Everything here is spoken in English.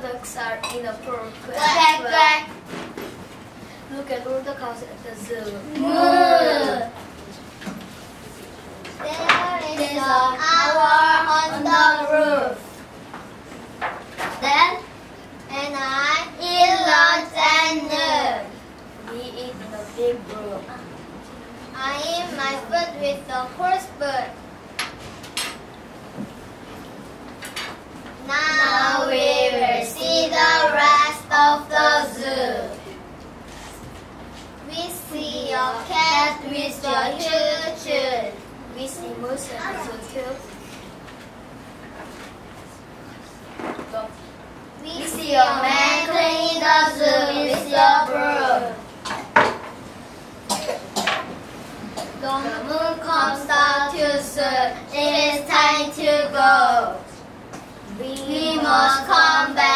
ducks are in a park. Quack, quack. Look at all the cows at the zoo. Moo. There is an owl on the roof. Then, and I eat lunch and noon. We eat in a big room. I eat my food with a horse foot. Now we will see the rest of the zoo. We see a cat with a choo-choo. We see moose and zoo. We see a man cleaning the zoo with a broom. The moon comes out too soon. It is time to go. We must come back.